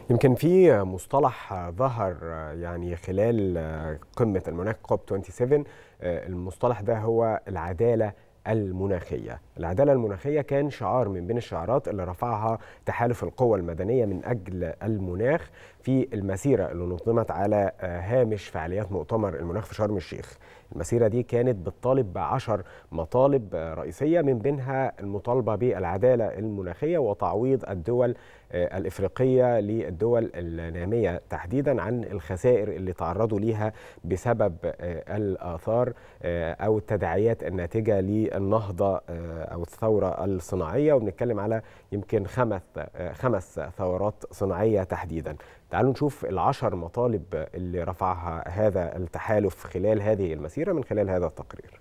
يمكن في مصطلح ظهر يعني خلال قمة المناخ كوب 27. المصطلح ده هو العدالة المناخية. العدالة المناخية كان شعار من بين الشعارات اللي رفعها تحالف القوى المدنية من أجل المناخ في المسيرة اللي نظمت على هامش فعاليات مؤتمر المناخ في شرم الشيخ. المسيرة دي كانت بتطالب ب10 مطالب رئيسية، من بينها المطالبة بالعدالة المناخية وتعويض الدول الإفريقية للدول النامية تحديدا عن الخسائر اللي تعرضوا ليها بسبب الآثار أو التداعيات الناتجة للنهضة أو الثورة الصناعية، وبنتكلم على يمكن خمس ثورات صناعية تحديدا. تعالوا نشوف ال10 مطالب اللي رفعها هذا التحالف خلال هذه المسيرة من خلال هذا التقرير.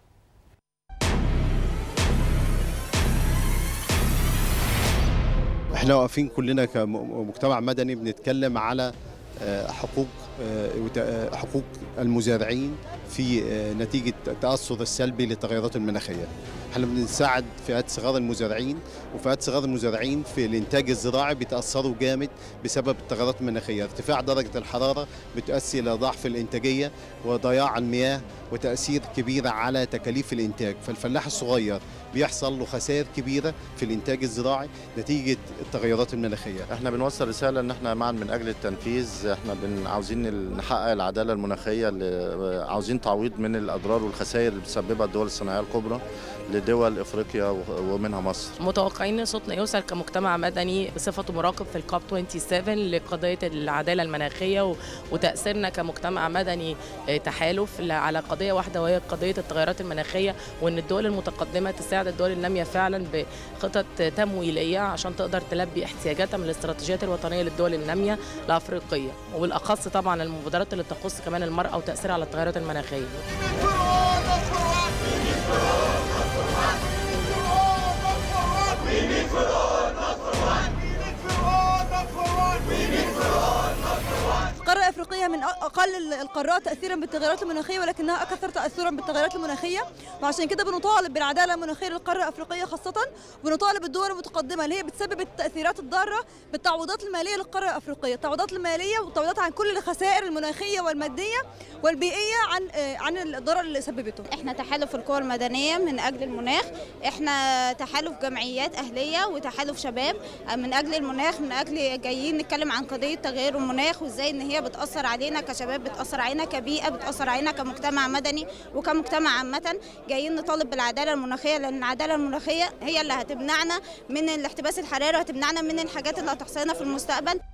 احنا واقفين كلنا كمجتمع مدني بنتكلم على حقوق المزارعين في نتيجة التأثر السلبي للتغيرات المناخية. احنا بنساعد فئات صغار المزارعين، وفئات صغار المزارعين في الانتاج الزراعي بيتأثروا جامد بسبب التغيرات المناخية. ارتفاع درجة الحرارة بتؤدي إلى ضعف الإنتاجية وضياع المياه وتأثير كبير على تكاليف الإنتاج، فالفلاح الصغير بيحصل له خسائر كبيرة في الإنتاج الزراعي نتيجة التغيرات المناخية. احنا بنوصل رسالة ان احنا معا من اجل التنفيذ. احنا عاوزين نحقق العدالة المناخية، عاوزين تعويض من الأضرار والخسائر اللي بتسببها الدول الصناعية الكبرى لدول افريقيا ومنها مصر. متوقعين ان صوتنا يوصل كمجتمع مدني بصفته مراقب في الكوب 27 لقضيه العداله المناخيه وتاثيرنا كمجتمع مدني تحالف على قضيه واحده، وهي قضيه التغيرات المناخيه، وان الدول المتقدمه تساعد الدول الناميه فعلا بخطط تمويليه عشان تقدر تلبي احتياجاتها من الاستراتيجيات الوطنيه للدول الناميه الافريقيه، وبالاخص طبعا المبادرات اللي تخص كمان المراه وتاثيرها على التغيرات المناخيه. القارة الأفريقية من أقل القارات تأثيرا بالتغيرات المناخية، ولكنها أكثر تأثرا بالتغيرات المناخية، وعشان كده بنطالب بالعدالة المناخية للقارة الأفريقية خاصة، وبنطالب الدول المتقدمة اللي هي بتسبب التأثيرات الضارة بالتعويضات المالية للقارة الأفريقية، التعويضات المالية والتعويضات عن كل الخسائر المناخية والمادية والبيئية عن الضرر اللي سببته. احنا تحالف القوى المدنية من أجل المناخ، احنا تحالف جمعيات أهلية وتحالف شباب من أجل المناخ، من أجل جايين نتكلم عن قضية تغير المناخ وازاي ان هي بتأثر علينا كشباب، بتأثر علينا كبيئة، بتأثر علينا كمجتمع مدني وكمجتمع عامة. جايين نطالب بالعدالة المناخية، لأن العدالة المناخية هي اللي هتمنعنا من الاحتباس الحراري وهتمنعنا من الحاجات اللي هتحصل لنا في المستقبل.